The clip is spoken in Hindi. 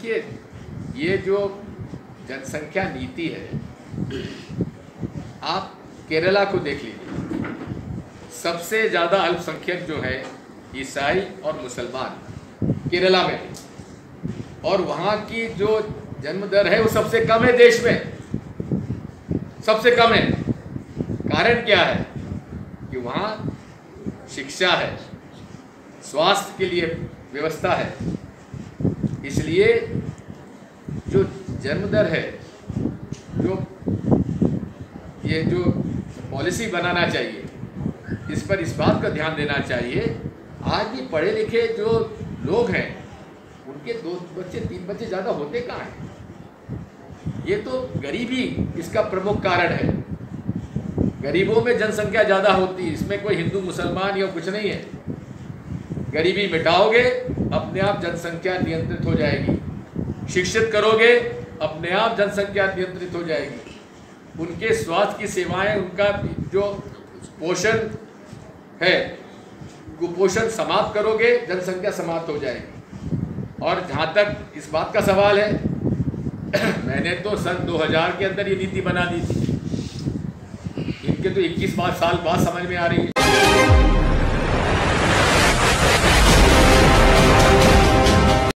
देखिए, ये जो जनसंख्या नीति है, आप केरला को देख लीजिए। सबसे ज़्यादा अल्पसंख्यक जो है ईसाई और मुसलमान केरला में है, और वहाँ की जो जन्म दर है वो सबसे कम है देश में, सबसे कम है। कारण क्या है कि वहाँ शिक्षा है, स्वास्थ्य के लिए व्यवस्था है, इसलिए जो जन्म दर है, जो ये जो पॉलिसी बनाना चाहिए, इस पर इस बात का ध्यान देना चाहिए। आज भी पढ़े लिखे जो लोग हैं उनके 2 बच्चे 3 बच्चे ज़्यादा होते कहाँ हैं? ये तो गरीबी इसका प्रमुख कारण है। गरीबों में जनसंख्या ज़्यादा होती है, इसमें कोई हिंदू मुसलमान या कुछ नहीं है। गरीबी मिटाओगे अपने आप जनसंख्या नियंत्रित हो जाएगी, शिक्षित करोगे अपने आप जनसंख्या नियंत्रित हो जाएगी, उनके स्वास्थ्य की सेवाएं, उनका जो पोषण है, कुपोषण समाप्त करोगे, जनसंख्या समाप्त हो जाएगी। और जहाँ तक इस बात का सवाल है, मैंने तो सन 2000 के अंदर ये नीति बना दी थी, इनके तो 21 साल बाद समझ में आ रही है।